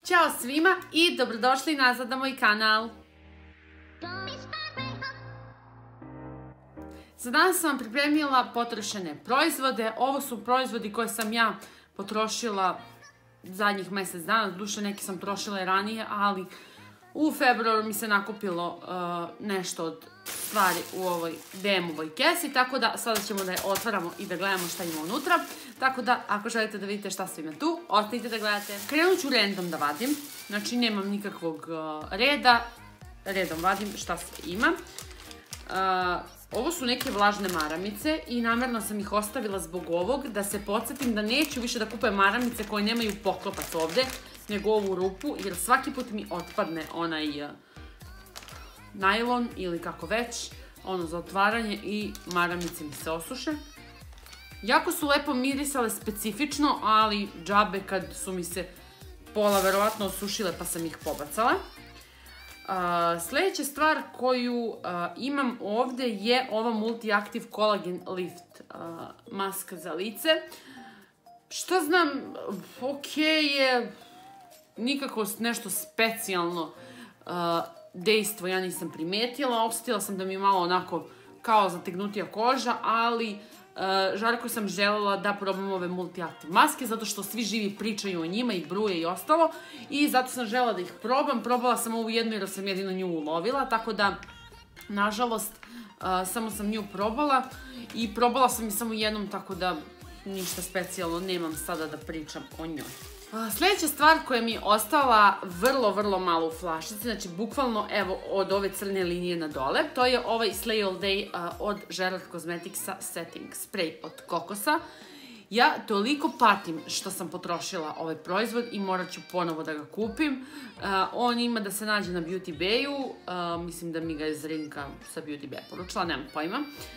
Ćao svima i dobrodošli nazad na moj kanal. Za danas sam vam pripremila potrošene proizvode. Ovo su proizvodi koje sam ja potrošila zadnjih mjesec dana. Doduše neki sam trošila i ranije, ali u februaru mi se nakupilo nešto od stvari u ovoj DM-ovoj kesi, tako da sada ćemo da je otvaramo i da gledamo šta ima unutra. Tako da, ako želite da vidite šta sve ima tu, ostanite da gledate. Krenut ću random da vadim, znači nemam nikakvog reda, redom vadim šta sve ima. Ovo su neke vlažne maramice i namjerno sam ih ostavila zbog ovog, da se podsjetim da neću više da kupujem maramice koje nemaju poklopac ovde, nego ovu rupu, jer svaki put mi otpadne onaj najlon ili kako već, ono za otvaranje i maramice mi se osuše. Jako su lepo mirisale specifično, ali džabe kad su mi se pola verovatno osušile pa sam ih pobacala. Sljedeća stvar koju imam ovde je ova Multi-Active Collagen Lift maska za lice. Šta znam, ok je, nikako nešto specijalno dejstvo ja nisam primetila, osjetila sam da mi je malo onako kao zategnutija koža, ali žarko sam želela da probam ove Multi-Active maske, zato što svi živi pričaju o njima i bruje i ostalo, i zato sam želela da ih probam. Probala sam ovu jednu jer sam jedino nju ulovila, tako da, nažalost, samo sam nju probala i probala sam i samo jednom, tako da ništa specijalno nemam sada da pričam o njoj. Sljedeća stvar koja mi je ostala vrlo malo u flašici, znači bukvalno evo od ove crne linije na dole, to je ovaj Slay All Day od Gerard Cosmeticsa Setting Spray od kokosa. Ja toliko patim što sam potrošila ovaj proizvod i morat ću ponovo da ga kupim. On ima da se nađe na Beauty Bayu, mislim da mi ga je Zrinka sa Beauty Baya poručila, nemam pojma.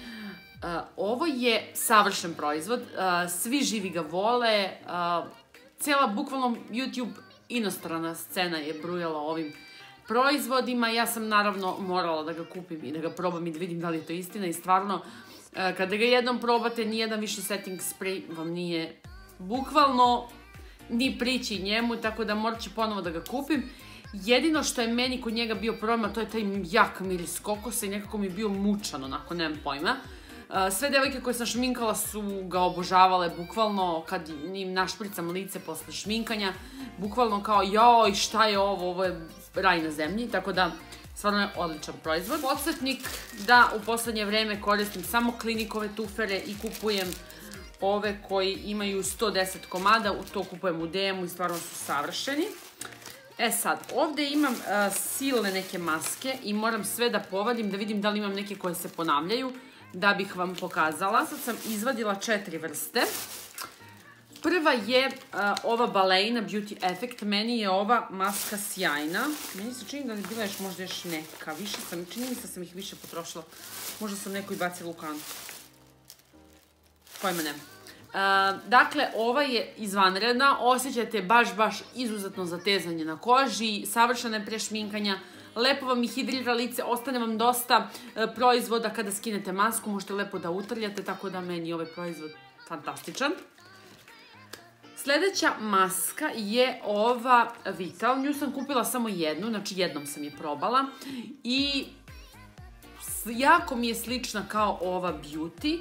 Ovo je savršen proizvod, svi živi ga vole, cijela bukvalno YouTube inostrana scena je brujala ovim proizvodima. Ja sam naravno morala da ga kupim i da ga probam i da vidim da li je to istina, i stvarno kada ga jednom probate, nijedan više setting spray vam nije bukvalno ni prići njemu, tako da morat ću ponovo da ga kupim. Jedino što je meni kod njega bio problem, a to je taj jak miris kokosa i nekako mi je bio mučan, onako, nemam pojma. Sve devojke koje sam šminkala su ga obožavale, bukvalno kad im našpricam lice posle šminkanja, bukvalno kao joj šta je ovo je raj na zemlji, tako da stvarno je odličan proizvod. Podsjetnik da u poslednje vreme koristim samo Klinikove tufere i kupujem ove koji imaju 110 komada, to kupujem u DM-u i stvarno su savršeni. E sad, ovde imam silne neke maske i moram sve da povadim da vidim da li imam neke koje se ponavljaju, da bih vam pokazala. Sad sam izvadila 4 vrste. Prva je ova Balena Beauty Effect. Meni je ova maska sjajna. Meni se čini da je bila možda još neka. Čini mi se da sam ih više potrošila. Možda sam neko i bacila u kantu. Pojma nema. Dakle, ova je izvanredna. Osjećate baš izuzetno zatezanje na koži. Savršena je pre šminkanja. Lepo vam i hidrira lice, ostane vam dosta proizvoda kada skinete masku, možete lepo da utrljate, tako da meni je ovaj proizvod fantastičan. Sljedeća maska je ova Vital, nju sam kupila samo jednu, znači jednom sam je probala i jako mi je slična kao ova Beauty.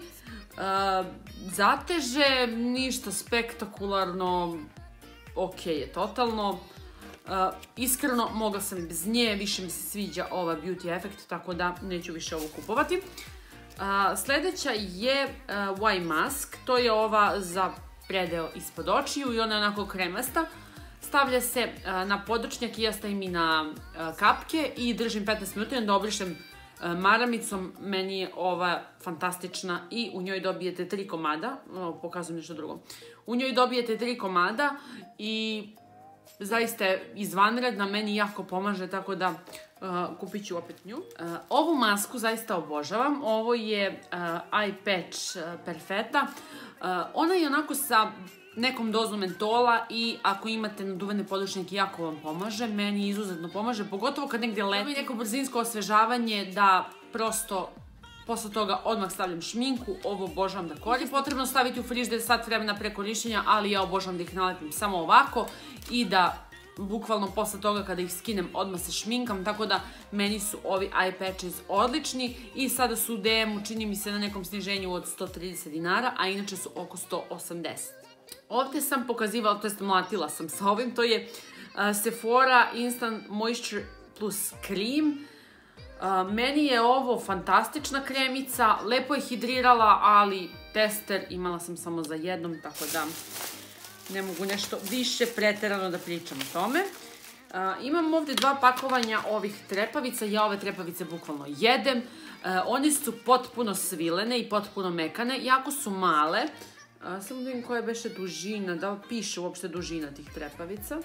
Zateže, ništa spektakularno, ok je totalno. Iskreno, mogla sam i bez nje, više mi se sviđa ova Beauty Effect, tako da neću više ovo kupovati. Sljedeća je Y Mask, to je ova za predeo ispod očiju i ona je onako kremasta. Stavlja se na podočnjak i ja stavim i na kapke i držim 15 minuta i onda obrišem maramicom. Meni je ova fantastična i u njoj dobijete 3 komada, pokazujem nešto drugo. U njoj dobijete 3 komada i zaista je izvanredna, meni jako pomaže, tako da kupit ću opet nju. Ovu masku zaista obožavam, ovo je Eye Patch Perfetta. Ona je onako sa nekom dozom mentola i ako imate naduvene podočnjake jako vam pomaže, meni izuzetno pomaže, pogotovo kad negdje leti. Neko brzinsko osvežavanje da prosto posle toga odmah stavljam šminku, ovo obožavam da koristim. Potrebno staviti u frižider sat vremena pre korišćenja, ali ja obožavam da ih nalepim samo ovako i da bukvalno posle toga kada ih skinem odmah se šminkam, tako da meni su ovi eye patches odlični i sada su u DM-u, čini mi se na nekom sniženju od 130 dinara, a inače su oko 180. Ovde sam pokazivala, to jest mlatila sam sa ovim, to je Sephora Instant Moisture plus Cream. Meni je ovo fantastična kremica, lepo je hidrirala, ali tester imala sam samo za jednom, tako da ne mogu nešto više preterano da pričam o tome. Imam ovde 2 pakovanja ovih trepavica, ja ove trepavice bukvalno jedem. One su potpuno svilene i potpuno mekane, jako su male. Samo da vidim koja beše dužina, da li piše uopšte dužina tih trepavica.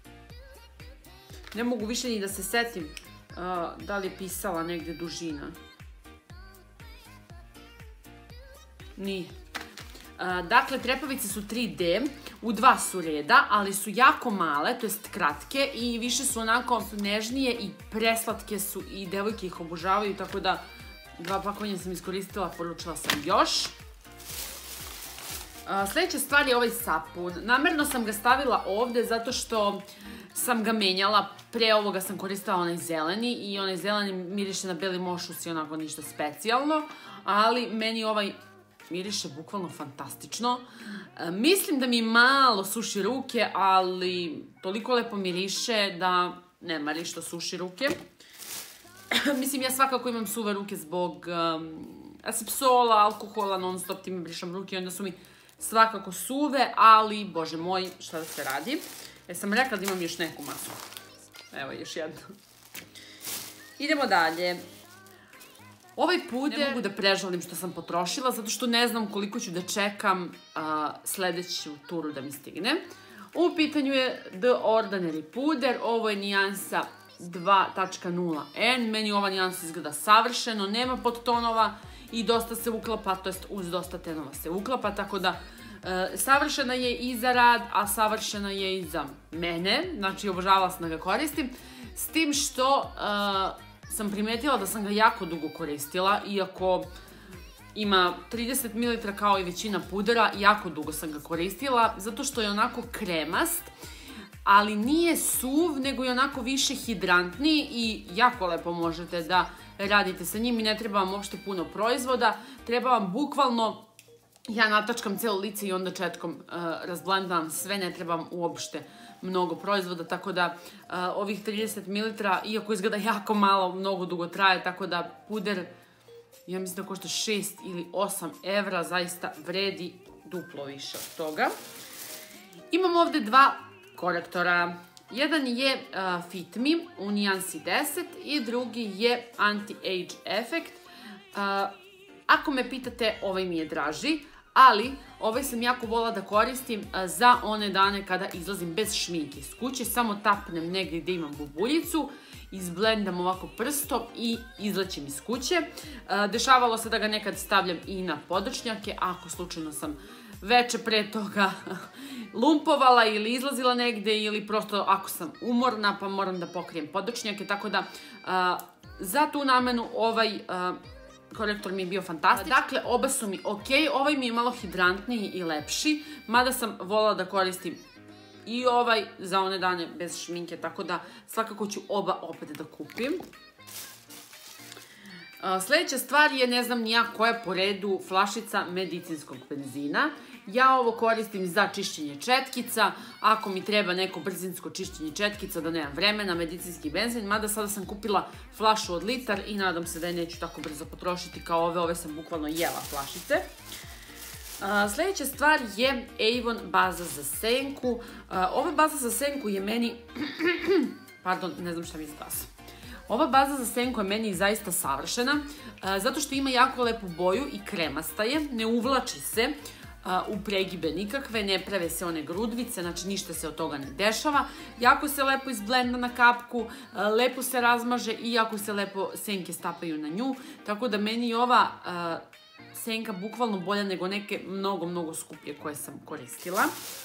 Ne mogu više ni da se setim da li je pisala negde dužina. Nije. Dakle, trepavice su 3D, u 2 su reda, ali su jako male, to jest kratke i više su onako nežnije i preslatke su i devojke ih obožavaju, tako da 2 pakovanja sam iskoristila, poručila sam još. Sljedeća stvar je ovaj sapun. Namerno sam ga stavila ovde zato što sam ga menjala. Pre ovoga sam koristila onaj zeleni i onaj zeleni miriše na beli mošus i onako ništa specijalno, ali meni ovaj miriše bukvalno fantastično. Mislim da mi malo suši ruke, ali toliko lepo miriše da nema li što suši ruke. Mislim, ja svakako imam suve ruke zbog asepsola, alkohola, non stop time brišam ruke i onda su mi svakako suve, ali, bože moj, šta da se radi? Sam rekla da imam još neku masku. Evo, još jednu. Idemo dalje. Ovaj puder ne mogu da prežalim što sam potrošila, zato što ne znam koliko ću da čekam sledeću turu da mi stigne. U pitanju je The Ordinary puder, ovo je nijansa 2.0N, meni ova nijansa izgleda savršeno, nema podtonova i dosta se uklapa, to jest uz dosta tenova se uklapa, tako da savršena je i za rad, a savršena je i za mene, znači obožavala sam da ga koristim, s tim što sam primetila da sam ga jako dugo koristila, iako ima 30 ml kao i većina pudera, jako dugo sam ga koristila, zato što je onako kremast, ali nije suv, nego je onako više hidrantniji i jako lepo možete da radite sa njim i ne treba vam uopšte puno proizvoda, treba vam bukvalno, ja natačkam celo lice i onda četkom razblendam sve, ne treba vam uopšte mnogo proizvoda, tako da ovih 30 ml, iako izgleda jako malo, mnogo dugo traje, tako da puder, ja mislim da košta 6 ili 8 evra, zaista vredi duplo više od toga. Imam ovde 2 korektora. Jedan je Fit Me u nijansi 10 i drugi je Anti-Age Effect. Ako me pitate, ovaj mi je draži, ali ovaj sam jako volila da koristim za one dane kada izlazim bez šminke iz kuće, samo tapnem negdje gde imam bubuljicu, izblendam ovako prstom i izlećem iz kuće. Dešavalo se da ga nekad stavljam i na podočnjake, ako slučajno sam veče pre toga lumpovala ili izlazila negde ili prosto ako sam umorna pa moram da pokrijem podočnjake, tako da za tu namenu ovaj korektor mi je bio fantastičan. Dakle, oba su mi ok, ovaj mi je malo hidrantniji i lepši, mada sam volila da koristim i ovaj za one dane bez šminke, tako da svakako ću oba opet da kupim. Sljedeća stvar je, ne znam nija koja po redu, flašica medicinskog benzina. Ja ovo koristim za čišćenje četkica, ako mi treba neko brzinsko čišćenje četkica da nemam vremena, medicinski benzin, mada sada sam kupila flašu od litar i nadam se da je neću tako brzo potrošiti kao ove sam bukvalno jela flašice. Sljedeća stvar je Avon baza za senku. Ova baza za senku je meni, pardon, ne znam šta mi izglasa. Ova baza za senku je meni zaista savršena, zato što ima jako lepu boju i kremasta je, ne uvlači se u pregibe nikakve, ne prave se one grudvice, znači ništa se od toga ne dešava. Jako se lepo izblenda na kapku, lepo se razmaže i jako se lepo senke stapaju na nju, tako da meni je ova senka bukvalno bolja nego neke mnogo skuplje koje sam koristila.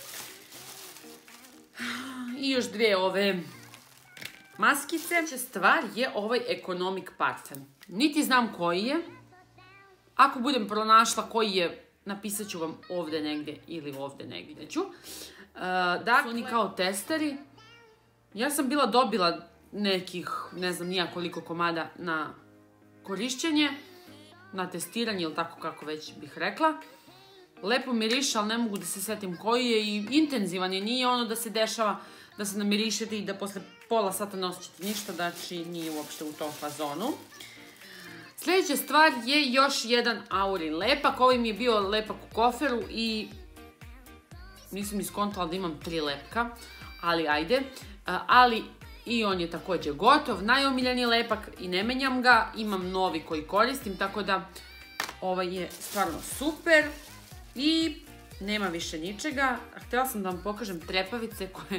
I još dve ove maskice. Sljedeća stvar je ovaj Economic parfem. Niti znam koji je. Ako budem pronašla koji je, napisat ću vam ovde negde ili ovde negde ću. Dakle, oni kao testeri. Ja sam bila dobila nekih, ne znam nija koliko komada na korišćenje, na testiranje ili tako kako već bih rekla. Lepo miriše, ali ne mogu da se setim koji je i intenzivan je, nije ono da se dešava da se namirišete i da posle pola sata ne osjećate ništa, znači nije uopšte u tom fazonu. Sljedeća stvar je još jedan Aurin lepak, ovaj mi je bio lepak u koferu i nisam iskontala da imam 3 lepka, ali ajde. Ali i on je također gotov, najomiljeniji lepak i ne menjam ga, imam novi koji koristim, tako da ovaj je stvarno super i nema više ničega. Htjela sam da vam pokažem trepavice koje...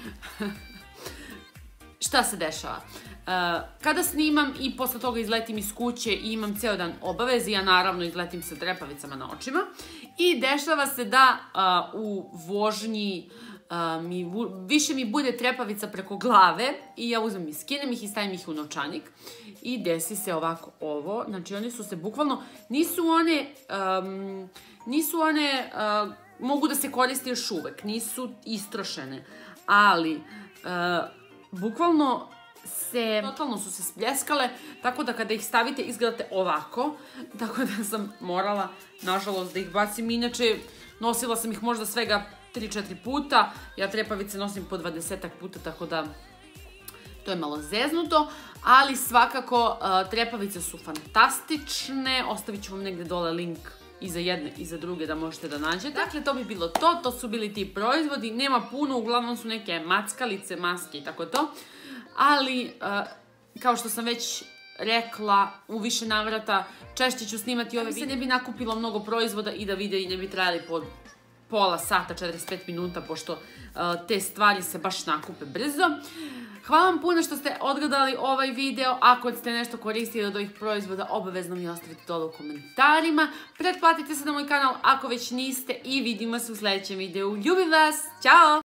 Šta se dešava? Kada snimam i posle toga izletim iz kuće i imam ceo dan obaveze, ja naravno izletim sa trepavicama na očima i dešava se da u vožnji više mi bude trepavica preko glave i ja uzmem i skinem ih i stavim ih u novčanik i desi se ovako ovo, znači one su se bukvalno, nisu one, mogu da se koriste još uvek, nisu istrošene, ali bukvalno totalno su se spljeskale, tako da kada ih stavite izgledate ovako, tako da sam morala, nažalost, da ih bacim. Inače, nosila sam ih možda svega 3-4 puta, ja trepavice nosim po 20 puta, tako da to je malo zeznuto, ali svakako trepavice su fantastične, ostavit ću vam negdje dole link i za jedne i za druge da možete da nađete. Dakle, to bi bilo to su bili ti proizvodi, nema puno, uglavnom su neke mackalice, maske i tako to, ali kao što sam već rekla u više navrata, češće ću snimati ove videe, ne bi nakupilo mnogo proizvoda i da videi ne bi trajali po pola sata, 45 minuta, pošto te stvari se baš nakupe brzo. Hvala vam puno što ste odgledali ovaj video. Ako ste nešto koristili od ovih proizvoda, obavezno mi ostavite dole u komentarima. Pretplatite se na moj kanal ako već niste i vidimo se u sljedećem videu. Ljubim vas! Ćao!